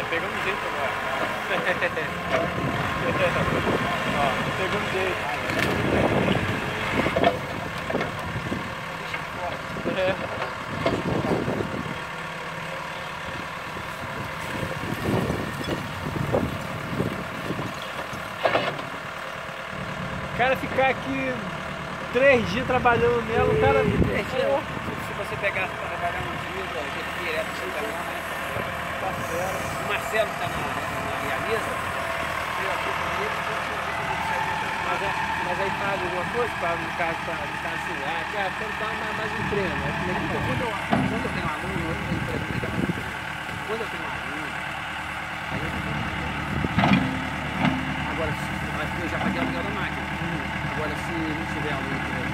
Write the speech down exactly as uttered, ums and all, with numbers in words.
pegando jeito agora. Ó, pegando jeito. É. O cara ficar aqui três dias trabalhando nela, o cara... Três dias, se você pegar para trabalhar um dia, ó, direto você tá lá, né? O Marcelo está na, na realiza, eu aqui com ele, mas, é, mas aí paga alguma coisa, paga no caso, pra, no caso assim, ah, cara, quero dar mais, mais um treino. Né? Quando eu, quando eu tenho um aluno, eu tenho para ele dar um treino. Quando eu tenho um aluno, aí eu tenho agora, eu já paguei o aluguel da máquina. Agora, se não tiver aluno,